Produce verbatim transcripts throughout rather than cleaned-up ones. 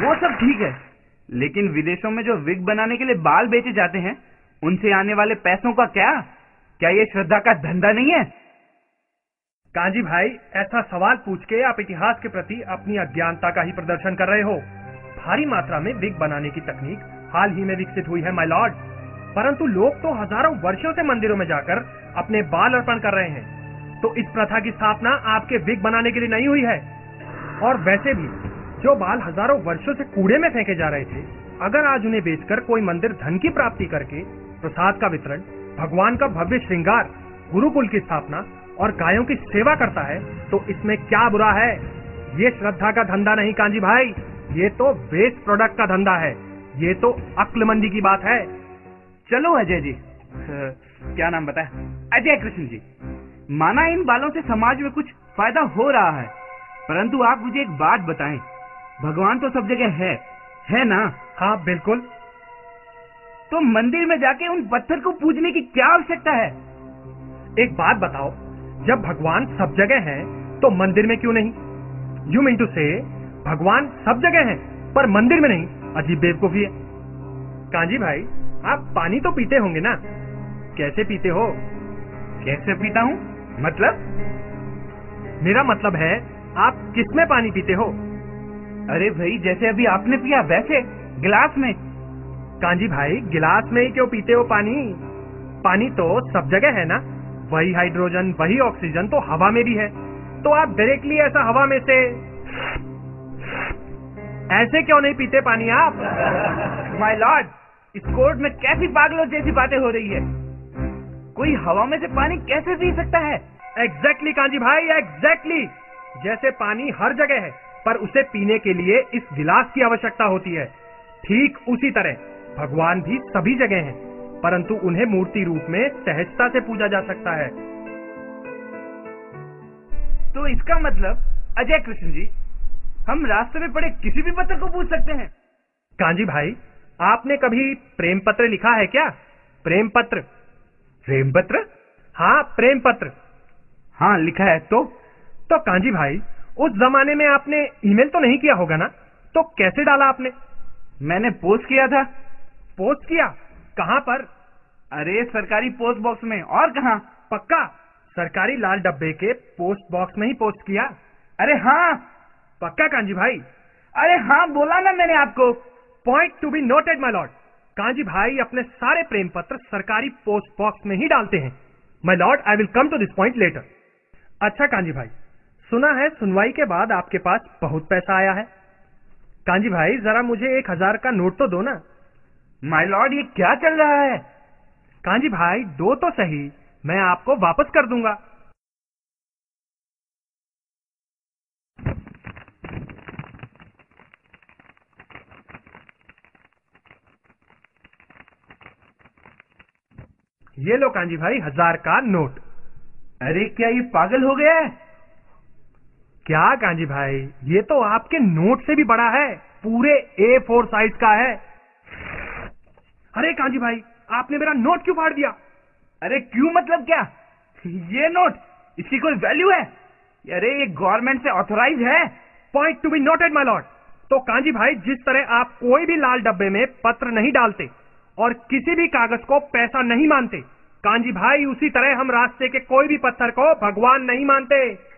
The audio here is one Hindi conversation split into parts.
वो सब ठीक है, लेकिन विदेशों में जो विग बनाने के लिए बाल बेचे जाते हैं, उनसे आने वाले पैसों का क्या? क्या ये श्रद्धा का धंधा नहीं है? कांजी भाई, ऐसा सवाल पूछ के आप इतिहास के प्रति अपनी अज्ञानता का ही प्रदर्शन कर रहे हो। भारी मात्रा में विग बनाने की तकनीक हाल ही में विकसित हुई है माय लॉर्ड, परंतु लोग तो हजारों वर्षों से मंदिरों में जाकर अपने बाल अर्पण कर रहे हैं। तो इस प्रथा की स्थापना आपके विग बनाने के लिए नहीं हुई है। और वैसे भी जो बाल हजारों वर्षों से कूड़े में फेंके जा रहे थे, अगर आज उन्हें बेचकर कोई मंदिर धन की प्राप्ति करके प्रसाद का वितरण, भगवान का भव्य श्रृंगार, गुरुकुल की स्थापना और गायों की सेवा करता है, तो इसमें क्या बुरा है? ये श्रद्धा का धंधा नहीं कांजी भाई, ये तो वेस्ट प्रोडक्ट का धंधा है। ये तो अक्लमंदी की बात है। चलो अजय जी, आ, क्या नाम बताया? अजय कृष्ण जी, माना इन बालों से समाज में कुछ फायदा हो रहा है, परंतु आप मुझे एक बात बताएं, भगवान तो सब जगह है, है ना? हाँ बिल्कुल। तो मंदिर में जाके उन पत्थर को पूजने की क्या आवश्यकता है? एक बात बताओ, जब भगवान सब जगह है तो मंदिर में क्यों नहीं? यू मीन टू से भगवान सब जगह है पर मंदिर में नहीं? अजीब बेवकूफी है। कांजी भाई, आप पानी तो पीते होंगे ना? कैसे पीते हो? कैसे पीता हूँ मतलब? मेरा मतलब है आप किसमें पानी पीते हो? अरे भाई, जैसे अभी आपने पिया वैसे गिलास में। कांजी भाई, गिलास में ही क्यों पीते हो पानी? पानी तो सब जगह है ना? वही हाइड्रोजन, वही ऑक्सीजन तो हवा में भी है। तो आप डायरेक्टली ऐसा हवा में से ऐसे क्यों नहीं पीते पानी आप? माय लॉर्ड, इस कोर्ट में कैसी पागलों जैसी बातें हो रही है? कोई हवा में से पानी कैसे पी सकता है? एग्जैक्टली कांजी भाई, एग्जैक्टली। जैसे पानी हर जगह है पर उसे पीने के लिए इस गिलास की आवश्यकता होती है, ठीक उसी तरह भगवान भी सभी जगह हैं, परंतु उन्हें मूर्ति रूप में सहजता से पूजा जा सकता है। तो इसका मतलब अजय कृष्ण जी, हम रास्ते में पड़े किसी भी पत्थर को पूज सकते हैं? कांजी भाई, आपने कभी प्रेम पत्र लिखा है क्या? प्रेम पत्र। प्रेम पत्र? हाँ, प्रेम पत्र। हाँ, लिखा है। तो तो कांजी भाई, उस जमाने में आपने ईमेल तो नहीं किया होगा ना? तो कैसे डाला आपने? मैंने पोस्ट किया था। पोस्ट किया? कहाँ पर? अरे सरकारी पोस्ट बॉक्स में, और कहाँ? पक्का? सरकारी लाल डब्बे के पोस्ट बॉक्स में ही पोस्ट किया? अरे हाँ। पक्का कांजी भाई? अरे हाँ, बोला ना मैंने आपको। Point to be noted my lord. Kanji bhai अपने सारे प्रेम पत्र सरकारी पोस्ट बॉक्स में ही डालते हैं। My lord, I will come to this point later. अच्छा कांजी भाई, सुना है सुनवाई के बाद आपके पास बहुत पैसा आया है। कांजी भाई, जरा मुझे एक हजार का नोट तो दो ना। माय लॉर्ड, ये क्या चल रहा है? कांजी भाई, दो तो सही, मैं आपको वापस कर दूंगा। ये लो कांजी भाई, हजार का नोट। अरे क्या ये पागल हो गया है? क्या कांजी भाई, ये तो आपके नोट से भी बड़ा है, पूरे ए फोर साइज का है। अरे कांजी भाई, आपने मेरा नोट क्यों फाड़ दिया? अरे क्यों मतलब क्या? ये नोट, इसकी कोई वैल्यू है? अरे ये गवर्नमेंट से ऑथोराइज है। Point to be noted my lord. तो कांजी भाई, जिस तरह आप कोई भी लाल डब्बे में पत्र नहीं डालते और किसी भी कागज को पैसा नहीं मानते, कांजी भाई उसी तरह हम रास्ते के कोई भी पत्थर को भगवान नहीं मानते,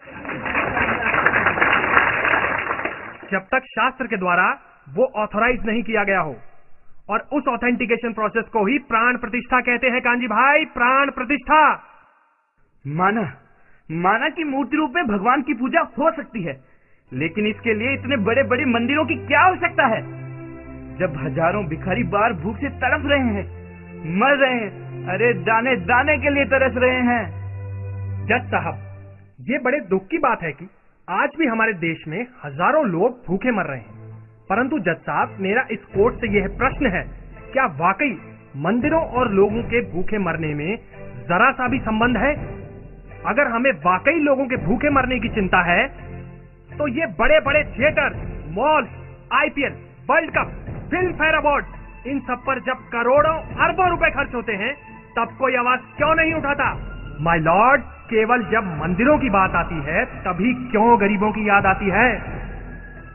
जब तक शास्त्र के द्वारा वो ऑथोराइज नहीं किया गया हो। और उस ऑथेंटिकेशन प्रोसेस को ही प्राण प्रतिष्ठा कहते हैं कांजी भाई, प्राण प्रतिष्ठा। माना माना कि मूर्ति रूप में भगवान की पूजा हो सकती है, लेकिन इसके लिए इतने बड़े बड़े मंदिरों की क्या आवश्यकता है? जब हजारों भिखारी बाहर भूख से तड़प रहे हैं, मर रहे हैं, अरे दाने दाने के लिए तरस रहे हैं। जज साहब, ये बड़े दुख की बात है कि आज भी हमारे देश में हजारों लोग भूखे मर रहे हैं। परंतु जज साहब, मेरा इस कोर्ट से यह प्रश्न है, क्या वाकई मंदिरों और लोगों के भूखे मरने में जरा सा भी संबंध है? अगर हमें वाकई लोगों के भूखे मरने की चिंता है, तो ये बड़े बड़े theatre, mall, IPL, world cup, Filmfare award, इन सब पर जब करोड़ों अरबों रुपए खर्च होते हैं, तब कोई आवाज क्यों नहीं उठाता? माय लॉर्ड, केवल जब मंदिरों की बात आती है तभी क्यों गरीबों की याद आती है?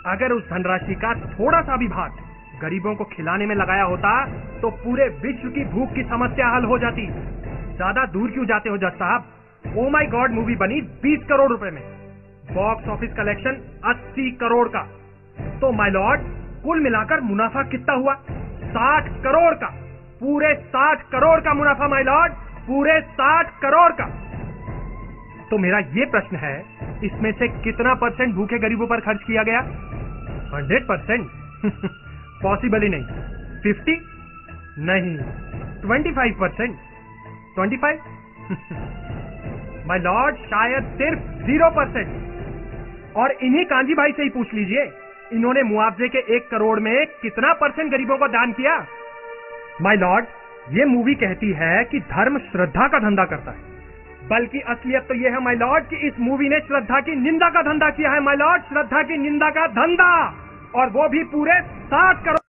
अगर उस धनराशि का थोड़ा सा भी भाग गरीबों को खिलाने में लगाया होता तो पूरे विश्व की भूख की समस्या हल हो जाती। ज्यादा दूर क्यों जाते हो जज साहब? ओ माई गॉड मूवी बनी बीस करोड़ रुपए में, बॉक्स ऑफिस कलेक्शन अस्सी करोड़ का। तो माय लॉर्ड कुल मिलाकर मुनाफा कितना हुआ? साठ करोड़ का, पूरे साठ करोड़ का मुनाफा माय लॉर्ड, पूरे साठ करोड़ का। तो मेरा ये प्रश्न है, इसमें से कितना परसेंट भूखे गरीबों पर खर्च किया गया? हंड्रेड परसेंट पॉसिबल ही नहीं। फिफ्टी नहीं, twenty five percent twenty five my lord शायद सिर्फ जीरो परसेंट। और इन्हीं कांजी भाई से ही पूछ लीजिए, इन्होंने मुआवजे के एक करोड़ में कितना परसेंट गरीबों को दान किया? माय लॉर्ड ये मूवी कहती है कि धर्म श्रद्धा का धंधा करता है, बल्कि असलियत तो यह है माय लॉर्ड कि इस मूवी ने श्रद्धा की निंदा का धंधा किया है माय लॉर्ड, श्रद्धा की निंदा का धंधा, और वो भी पूरे साठ करोड़।